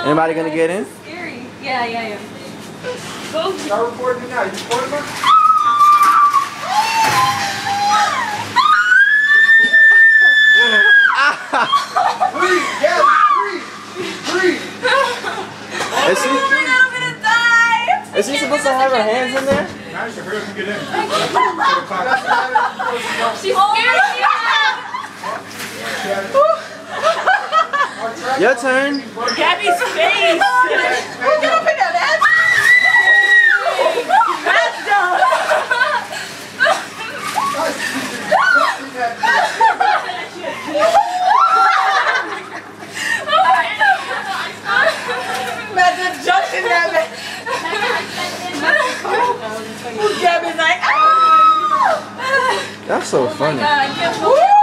Anybody gonna get in? Scary. Yeah. Start recording now. You recording her? Breathe, Gabby, breathe. Is she supposed to have her hands in there? Now she hurry up and get in. She's scared. Your turn. Gabby's face. Get up in that ass. That's dumb. Imagine jumping that man. Gabby's like, ah! That's so funny. I can't believe